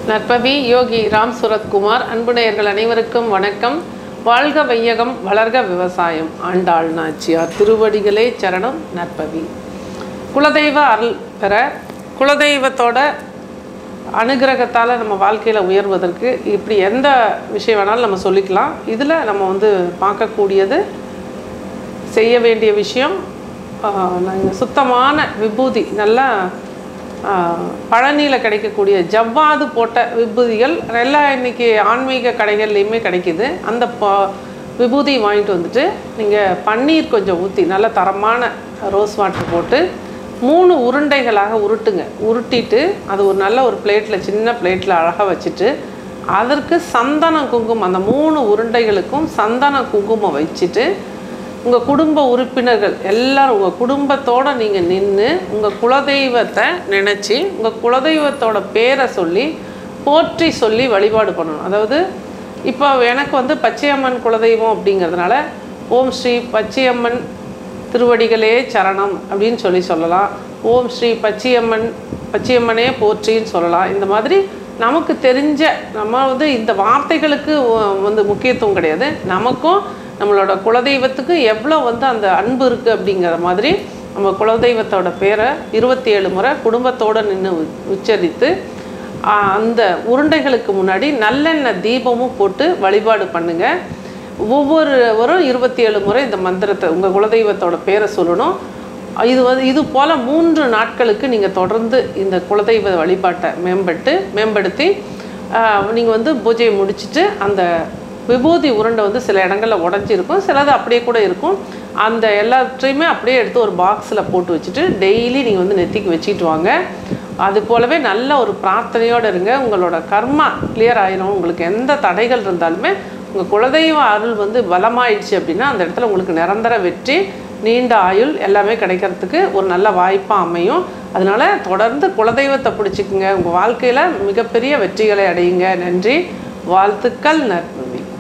நற்பவி யோகி ராம் சுரத்குமார். அன்பு நேயர்கள் அனைவருக்கும் வணக்கம். வாழ்க வையகம், வளர்க விவசாயம். ஆண்டாள் நாச்சியார் திருவடிகளே சரணம். நற்பவி. குலதெய்வ அருள் பெற, குலதெய்வத்தோட அனுகிரகத்தால் நம்ம வாழ்க்கையில் உயர்வதற்கு இப்படி எந்த விஷயம் வேணாலும் நம்ம சொல்லிக்கலாம். இதில் நம்ம பார்க்கக்கூடியது, செய்ய வேண்டிய விஷயம், நாங்கள் சுத்தமான விபூதி, நல்லா பழனியில் கிடைக்கக்கூடிய ஜவ்வாது போட்ட விபூதிகள் எல்லாம் இன்றைக்கி ஆன்மீக கடைகள்லையுமே கிடைக்கிது. அந்த விபூதி வாங்கிட்டு வந்துட்டு நீங்கள் பன்னீர் கொஞ்சம் ஊற்றி நல்ல தரமான ரோஸ் வாட்டர் போட்டு 3 உருண்டைகளாக உருட்டுங்க. உருட்டிட்டு அது ஒரு நல்ல ஒரு பிளேட்டில், சின்ன பிளேட்டில் அழகாக வச்சுட்டு அதற்கு சந்தன குங்குமம், அந்த 3 உருண்டைகளுக்கும் சந்தன குங்குமம் வச்சுட்டு உங்கள் குடும்ப உறுப்பினர்கள் எல்லோரும் உங்கள் குடும்பத்தோடு நீங்கள் நின்று உங்கள் குலதெய்வத்தை நினச்சி உங்கள் குலதெய்வத்தோட பேரை சொல்லி போற்றி சொல்லி வழிபாடு பண்ணணும். அதாவது இப்போ எனக்கு பச்சையம்மன் குலதெய்வம் அப்படிங்கிறதுனால ஓம் ஸ்ரீ பச்சையம்மன் திருவடிகளே சரணம் அப்படின்னு சொல்லலாம். ஓம் ஸ்ரீ பச்சையம்மனே போற்றின்னு சொல்லலாம். இந்த மாதிரி நமக்கு தெரிஞ்ச நம்ம இந்த வார்த்தைகளுக்கு முக்கியத்துவம் கிடையாது. நமக்கும் நம்மளோட குலதெய்வத்துக்கு எவ்வளோ அந்த அன்பு இருக்குது அப்படிங்கிற மாதிரி நம்ம குலதெய்வத்தோட பேரை 27 முறை குடும்பத்தோடு நின்று உச்சரித்து அந்த உருண்டைகளுக்கு முன்னாடி நல்லெண்ணெய் தீபமும் போட்டு வழிபாடு பண்ணுங்கள். ஒவ்வொருவரும் 27 முறை இந்த மந்திரத்தை உங்கள் குலதெய்வத்தோட பேரை சொல்லணும். இது போல் 3 நாட்களுக்கு நீங்கள் தொடர்ந்து இந்த குலதெய்வ வழிபாட்டை மேம்படுத்தி நீங்கள் பூஜையை முடிச்சுட்டு அந்த விபூதி உருண்டை சில இடங்களில் உடஞ்சிருக்கும், சிலது அப்படியே கூட இருக்கும். அந்த எல்லாத்தையுமே அப்படியே எடுத்து ஒரு பாக்ஸில் போட்டு வச்சுட்டு டெய்லி நீங்கள் நெத்திக்கு வச்சுட்டு வாங்க. அது போலவே நல்ல ஒரு பிரார்த்தனையோடு இருங்க. உங்களோட கர்மா கிளியர் ஆயிரும். உங்களுக்கு எந்த தடைகள் இருந்தாலுமே உங்கள் குலதெய்வ அருள் பலமாயிடுச்சு அப்படின்னா அந்த இடத்துல உங்களுக்கு நிரந்தர வெற்றி, நீண்ட ஆயுள் எல்லாமே கிடைக்கிறதுக்கு ஒரு நல்ல வாய்ப்பாக அமையும். அதனால் தொடர்ந்து குலதெய்வத்தை பிடிச்சிக்குங்க. உங்கள் வாழ்க்கையில் மிகப்பெரிய வெற்றிகளை அடையுங்க. நன்றி, வாழ்த்துக்கள்.